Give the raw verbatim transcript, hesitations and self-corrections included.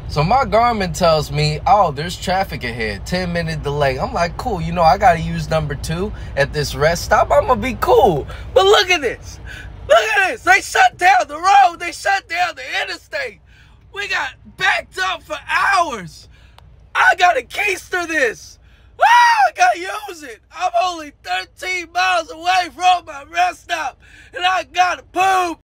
So my Garmin tells me, oh, there's traffic ahead, ten minute delay. I'm like, cool, you know, I got to use number two at this rest stop. I'm going to be cool. But look at this. Look at this. They shut down the road. They shut down the interstate. We got backed up for hours. I got to keister this. Ah, I got to use it. I'm only thirteen miles away from my rest stop, and I got to poop.